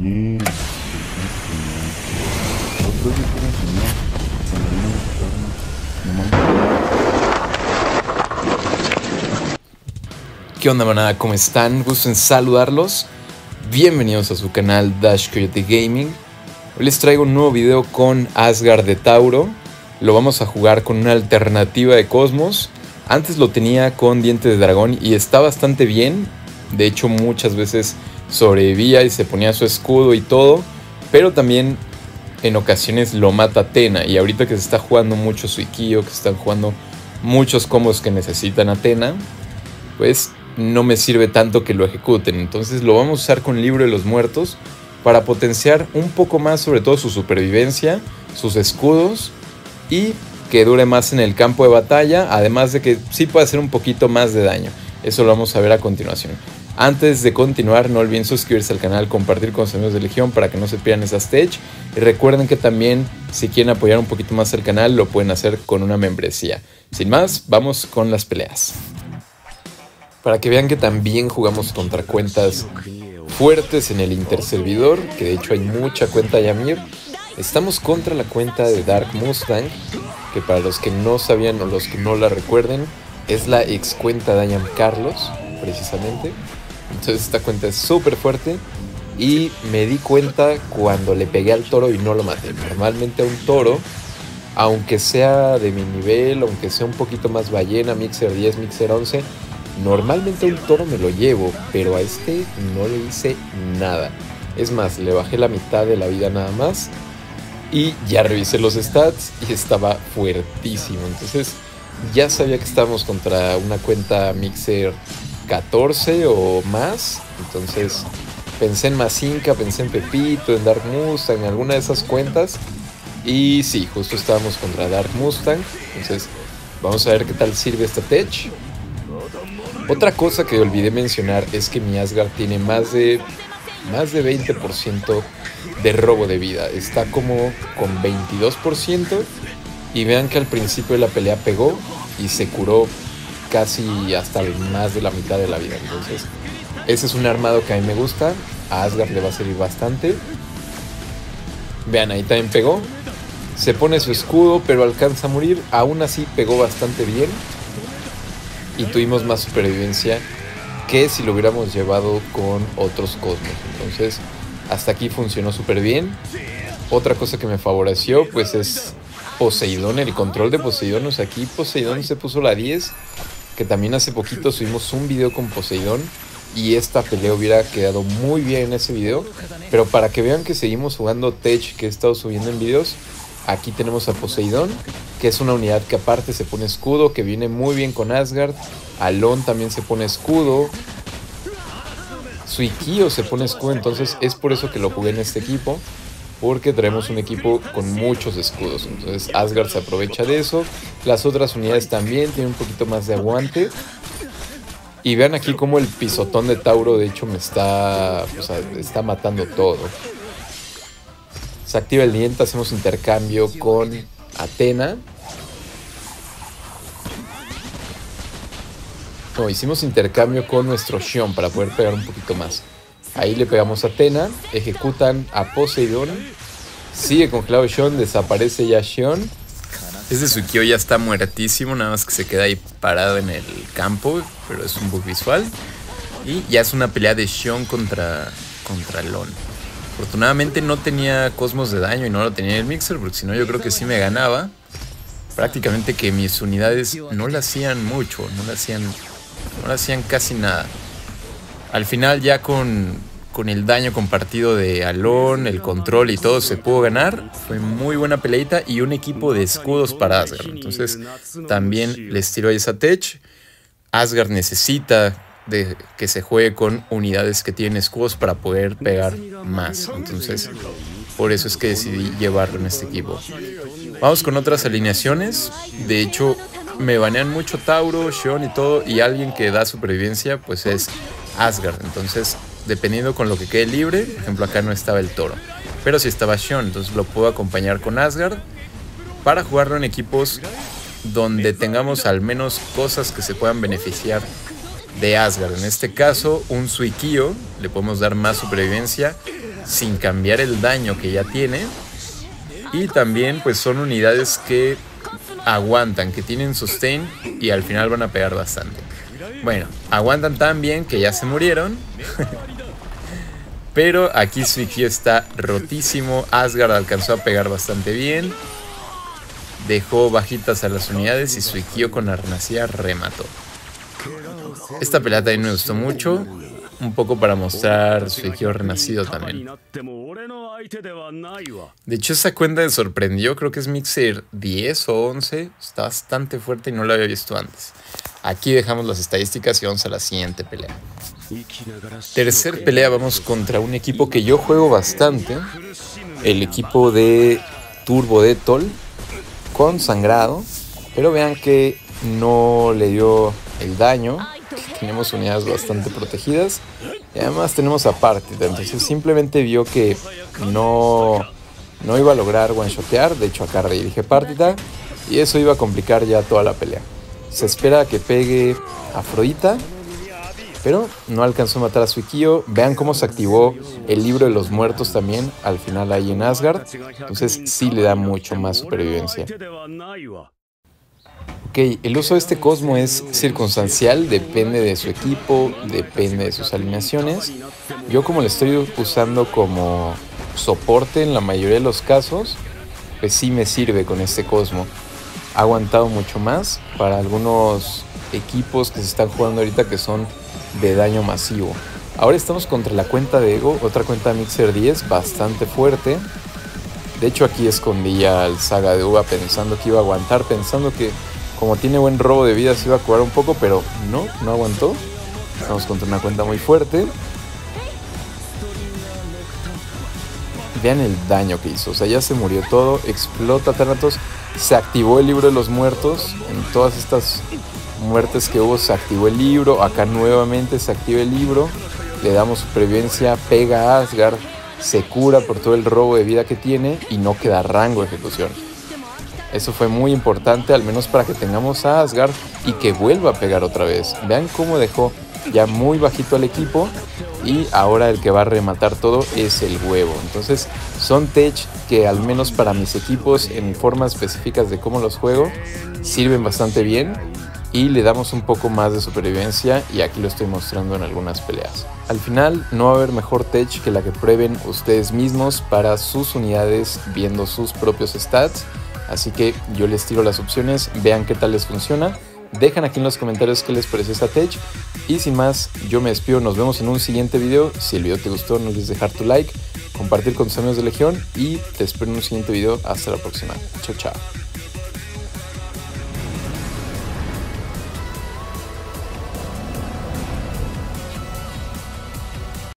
enseñé. Otro día te enseñé. ¿Qué onda, manada? ¿Cómo están? Gusto en saludarlos. Bienvenidos a su canal Dash Coyote Gaming. Hoy les traigo un nuevo video con Asgard de Tauro. Lo vamos a jugar con una alternativa de Cosmos. Antes lo tenía con Diente de Dragón y está bastante bien. De hecho, muchas veces sobrevivía y se ponía su escudo y todo. Pero también en ocasiones lo mata Athena. Y ahorita que se está jugando mucho Suikyo, que se están jugando muchos combos que necesitan Athena, pues no me sirve tanto que lo ejecuten. Entonces lo vamos a usar con Libro de los Muertos para potenciar un poco más, sobre todo su supervivencia, sus escudos, y que dure más en el campo de batalla, además de que sí puede hacer un poquito más de daño. Eso lo vamos a ver a continuación. Antes de continuar, no olviden suscribirse al canal, compartir con sus amigos de Legión para que no se pierdan esa stage. Y recuerden que también, si quieren apoyar un poquito más al canal, lo pueden hacer con una membresía. Sin más, vamos con las peleas. Para que vean que también jugamos contra cuentas fuertes en el interservidor, que de hecho hay mucha cuenta Ymir. Estamos contra la cuenta de Dark Mustang, que para los que no sabían o los que no la recuerden, es la ex cuenta de Ian Carlos, precisamente. Entonces esta cuenta es súper fuerte y me di cuenta cuando le pegué al toro y no lo maté. Normalmente a un toro, aunque sea de mi nivel, aunque sea un poquito más ballena, Mixer 10, Mixer 11, normalmente a un toro me lo llevo, pero a este no le hice nada. Es más, le bajé la mitad de la vida nada más. Y ya revisé los stats y estaba fuertísimo. Entonces ya sabía que estábamos contra una cuenta Mixer 14 o más. Entonces pensé en Mazinka, pensé en Pepito, en Dark Mustang, en alguna de esas cuentas. Y sí, justo estábamos contra Dark Mustang. Entonces vamos a ver qué tal sirve esta tech. Otra cosa que olvidé mencionar es que mi Asgard tiene más de 20% de robo de vida. Está como con 22%. Y vean que al principio de la pelea pegó y se curó casi hasta más de la mitad de la vida. Entonces ese es un armado que a mí me gusta. A Asgard le va a servir bastante. Vean, ahí también pegó. Se pone su escudo pero alcanza a morir. Aún así pegó bastante bien. Y tuvimos más supervivencia que si lo hubiéramos llevado con otros Cosmos. Entonces hasta aquí funcionó súper bien. Otra cosa que me favoreció pues es Poseidón, el control de Poseidón. O sea, aquí Poseidón se puso la 10, que también hace poquito subimos un video con Poseidón y esta pelea hubiera quedado muy bien en ese video. Pero para que vean que seguimos jugando Tech, que he estado subiendo en videos, aquí tenemos a Poseidón, que es una unidad que aparte se pone escudo, que viene muy bien con Asgard. Alon también se pone escudo. Suikyo se pone escudo, entonces es por eso que lo jugué en este equipo, porque traemos un equipo con muchos escudos. Entonces Asgard se aprovecha de eso. Las otras unidades también tienen un poquito más de aguante. Y vean aquí como el pisotón de Tauro de hecho me está matando todo. Se activa el diente, hacemos intercambio con Athena. No, hicimos intercambio con nuestro Xion para poder pegar un poquito más. Ahí le pegamos a Athena, ejecutan a Poseidón. Sigue congelado Xion, desaparece ya Xion. Este Suikyo ya está muertísimo, nada más que se queda ahí parado en el campo, pero es un bug visual. Y ya es una pelea de Xion contra Lon. Afortunadamente no tenía Cosmos de daño y no lo tenía en el Mixer, porque si no yo creo que sí me ganaba. Prácticamente que mis unidades no le hacían mucho, no le hacían casi nada. Al final ya con el daño compartido de Alon, el control y todo se pudo ganar. Fue muy buena peleita y un equipo de escudos para Asgard. Entonces también les tiro ahí esa tech. Asgard necesita de que se juegue con unidades que tienen escudos para poder pegar más. Entonces por eso es que decidí llevarlo en este equipo. Vamos con otras alineaciones. De hecho me banean mucho Tauro, Xion y todo, y alguien que da supervivencia pues es Asgard. Entonces dependiendo con lo que quede libre, por ejemplo acá no estaba el toro, pero sí estaba Xion, entonces lo puedo acompañar con Asgard para jugarlo en equipos donde tengamos al menos cosas que se puedan beneficiar de Asgard. En este caso un Suikyo le podemos dar más supervivencia sin cambiar el daño que ya tiene. Y también pues son unidades que aguantan, que tienen sustain y al final van a pegar bastante. Bueno, aguantan tan bien que ya se murieron. Pero aquí Suikyo está rotísimo. Asgard alcanzó a pegar bastante bien. Dejó bajitas a las unidades y Suikyo con la renacida remató. Esta pelea también me gustó mucho. Un poco para mostrar Suikyo renacido también. De hecho, esa cuenta me sorprendió. Creo que es Mixer 10 o 11. Está bastante fuerte y no lo había visto antes. Aquí dejamos las estadísticas y vamos a la siguiente pelea. Tercer pelea, vamos contra un equipo que yo juego bastante. El equipo de Turbo Detol con sangrado. Pero vean que no le dio el daño. Tenemos unidades bastante protegidas. Y además tenemos a Partita. Entonces simplemente vio que no iba a lograr one-shotear. De hecho acá redirige Partita. Y eso iba a complicar ya toda la pelea. Se espera que pegue Afrodita. Pero no alcanzó a matar a Suikyo. Vean cómo se activó el libro de los muertos también al final ahí en Asgard. Entonces sí le da mucho más supervivencia. Ok, el uso de este Cosmo es circunstancial, depende de su equipo, depende de sus alineaciones. Yo como lo estoy usando como soporte en la mayoría de los casos, pues sí me sirve con este Cosmo. Ha aguantado mucho más para algunos equipos que se están jugando ahorita que son de daño masivo. Ahora estamos contra la cuenta de Ego, otra cuenta de Mixer 10 bastante fuerte. De hecho aquí escondía al Saga de Uva pensando que iba a aguantar, pensando que como tiene buen robo de vida se iba a curar un poco, pero no aguantó. Estamos contra una cuenta muy fuerte. Vean el daño que hizo, o sea, ya se murió todo, explota Thanatos, se activó el libro de los muertos. En todas estas muertes que hubo se activó el libro, acá nuevamente se activa el libro, le damos supervivencia, pega a Asgard, se cura por todo el robo de vida que tiene y no queda rango de ejecución. Eso fue muy importante, al menos para que tengamos a Asgard y que vuelva a pegar otra vez. Vean cómo dejó ya muy bajito al equipo y ahora el que va a rematar todo es el huevo. Entonces son tech que al menos para mis equipos en formas específicas de cómo los juego sirven bastante bien y le damos un poco más de supervivencia y aquí lo estoy mostrando en algunas peleas. Al final no va a haber mejor tech que la que prueben ustedes mismos para sus unidades viendo sus propios stats. Así que yo les tiro las opciones, vean qué tal les funciona. Dejan aquí en los comentarios qué les pareció esta tech. Y sin más, yo me despido, nos vemos en un siguiente video. Si el video te gustó, no olvides dejar tu like, compartir con tus amigos de Legión y te espero en un siguiente video. Hasta la próxima. Chao, chao.